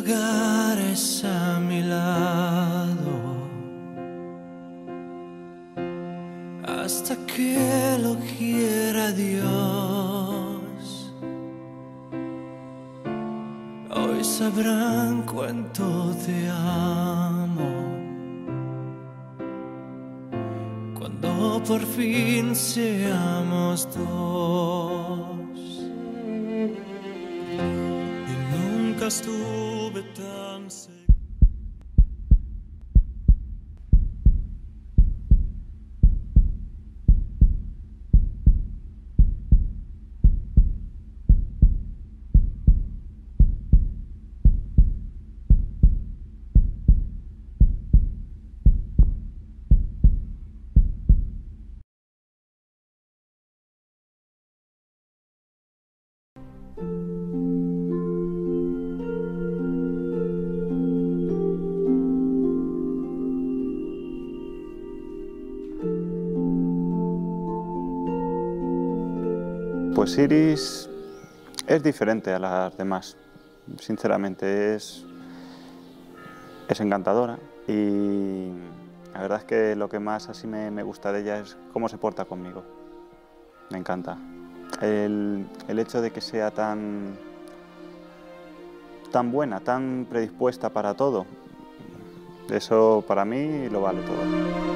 lugares a mi lado hasta que lo quiera Dios. Hoy sabrán cuánto te amo cuando por fin seamos dos. Y nunca estuve tan seguro. Pues Iris es diferente a las demás, sinceramente es encantadora y la verdad es que lo que más así me gusta de ella es cómo se porta conmigo, me encanta. El hecho de que sea tan buena, tan predispuesta para todo, eso para mí lo vale todo.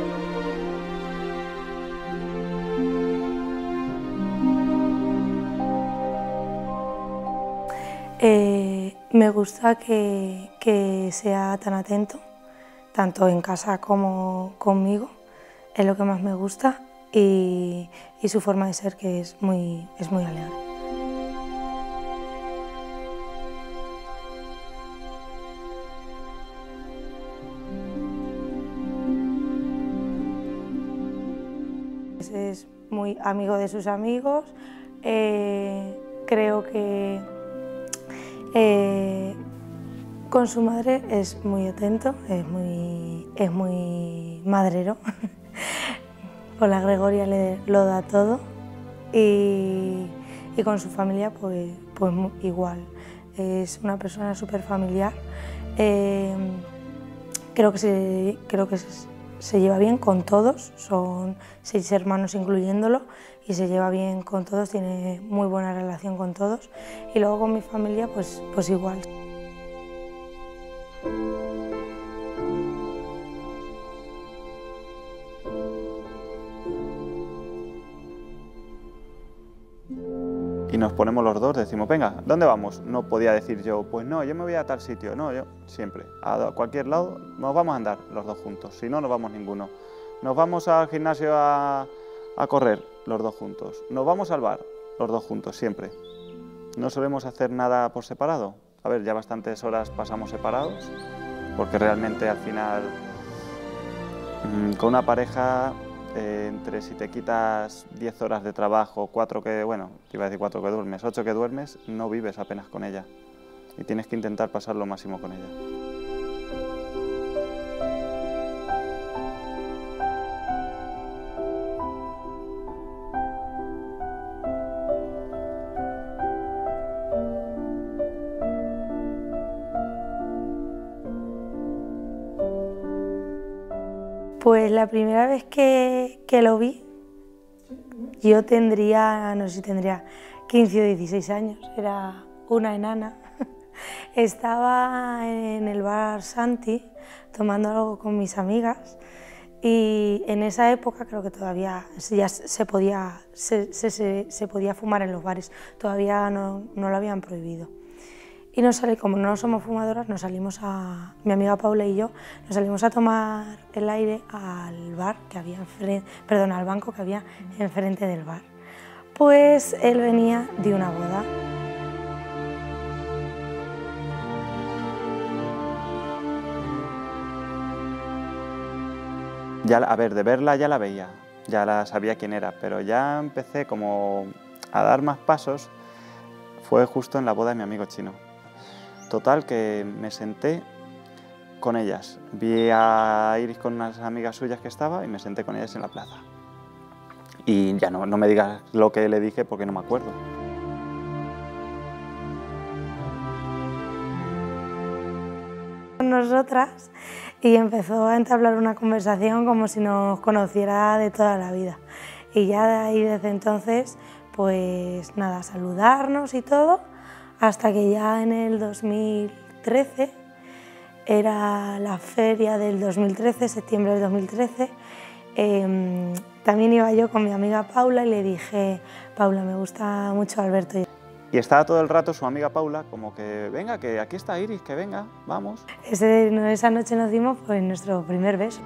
Me gusta que sea tan atento, tanto en casa como conmigo, es lo que más me gusta, y su forma de ser, que es muy alegre. Es muy amigo de sus amigos, creo que con su madre es muy atento, es muy madrero. Con la Gregoria lo da todo y con su familia pues igual. Es una persona súper familiar. Creo que se lleva bien con todos, son 6 hermanos incluyéndolo, y se lleva bien con todos, tiene muy buena relación con todos, y luego con mi familia pues igual. Y nos ponemos los dos, decimos, venga, ¿dónde vamos? No podía decir yo, pues no, yo me voy a tal sitio, no, yo siempre, a cualquier lado, nos vamos a andar los dos juntos, si no, no vamos ninguno. Nos vamos al gimnasio a correr, los dos juntos. Nos vamos al bar, los dos juntos, siempre. No solemos hacer nada por separado. A ver, ya bastantes horas pasamos separados, porque realmente al final, con una pareja, entre si te quitas 10 horas de trabajo, 4 que, bueno, te iba a decir 4 que duermes, 8 que duermes, no vives apenas con ella. Y tienes que intentar pasar lo máximo con ella. Pues la primera vez que lo vi, yo tendría, no sé si tendría 15 o 16 años, era una enana. Estaba en el bar Santi tomando algo con mis amigas, y en esa época creo que todavía ya se podía fumar en los bares, todavía no lo habían prohibido. Y como no somos fumadoras, mi amiga Paula y yo, nos salimos a tomar el aire al bar que había al banco que había enfrente del bar. Pues él venía de una boda. Ya, a ver, de verla ya la veía, ya la sabía quién era, pero ya empecé como a dar más pasos, fue justo en la boda de mi amigo chino. Total, que me senté con ellas. Vi a Iris con unas amigas suyas que estaba y me senté con ellas en la plaza. Y ya no me digas lo que le dije porque no me acuerdo. nosotras y empezó a entablar una conversación como si nos conociera de toda la vida. Y ya de ahí, desde entonces, pues nada, saludarnos y todo, hasta que ya en el 2013, era la feria del 2013, septiembre del 2013, también iba yo con mi amiga Paula y le dije: Paula, me gusta mucho Alberto. Y estaba todo el rato su amiga Paula como que venga, que aquí está Iris, que venga, vamos. Esa noche nos dimos pues nuestro primer beso.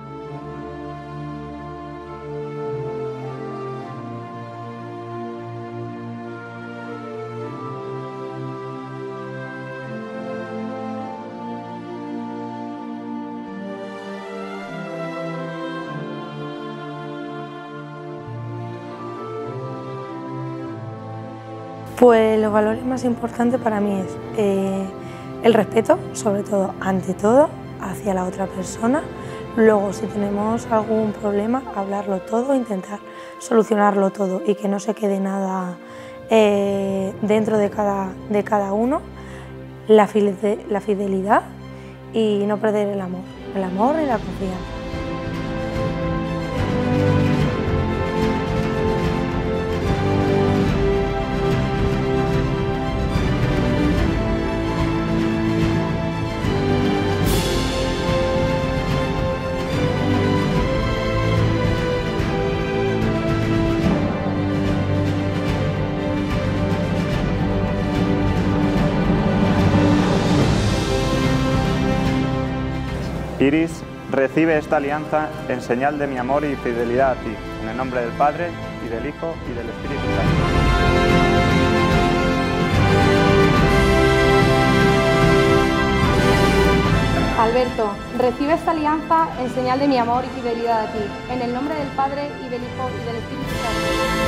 Pues los valores más importantes para mí es el respeto, sobre todo, ante todo, hacia la otra persona. Luego, si tenemos algún problema, hablarlo todo, intentar solucionarlo todo y que no se quede nada dentro de cada uno. La fidelidad y no perder el amor y la confianza. Iris, recibe esta alianza en señal de mi amor y fidelidad a ti, en el nombre del Padre, y del Hijo, y del Espíritu Santo. Alberto, recibe esta alianza en señal de mi amor y fidelidad a ti, en el nombre del Padre, y del Hijo, y del Espíritu Santo.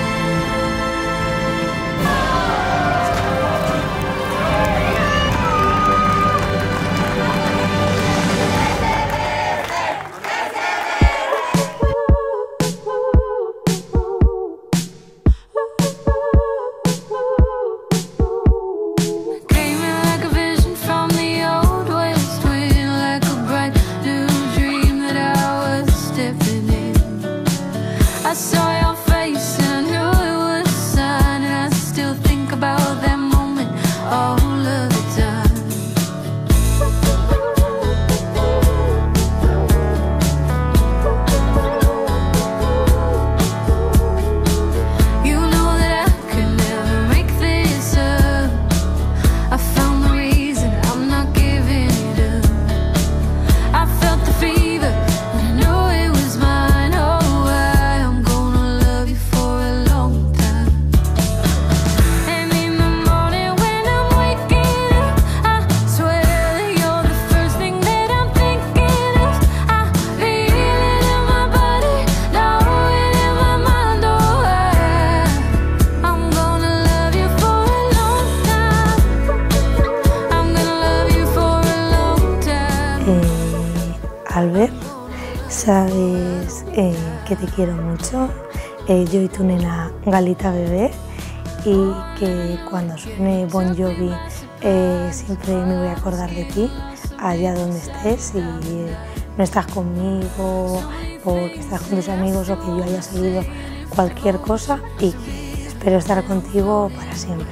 Albert, sabes que te quiero mucho, yo y tu nena Galita bebé, y que cuando suene Bon Jovi siempre me voy a acordar de ti, allá donde estés, y no estás conmigo o que estás con tus amigos o que yo haya salido, cualquier cosa, y que espero estar contigo para siempre.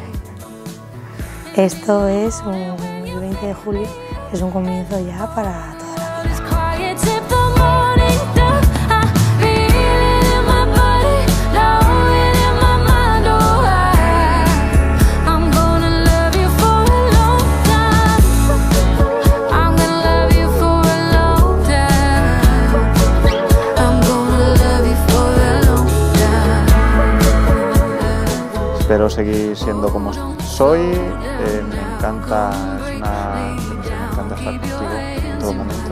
Esto es el 20 de julio, es un comienzo ya para toda la vida. Espero seguir siendo como soy, me encanta estar contigo en todo momento.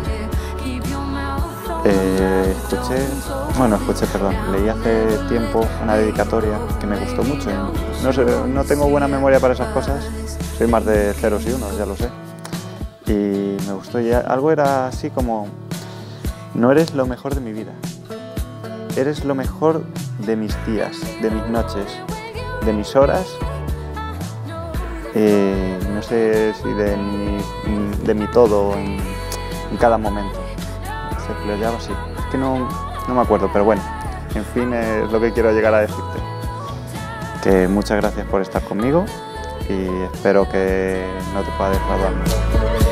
Leí hace tiempo una dedicatoria que me gustó mucho. No tengo buena memoria para esas cosas, soy más de ceros y unos, ya lo sé. Y me gustó, y algo era así como: no eres lo mejor de mi vida, eres lo mejor de mis días, de mis noches, de mis horas, no sé si de mi todo, en cada momento. Se playaba así. Es que no me acuerdo, pero bueno, en fin, es lo que quiero llegar a decirte. Que muchas gracias por estar conmigo y espero que no te pueda defraudar nunca.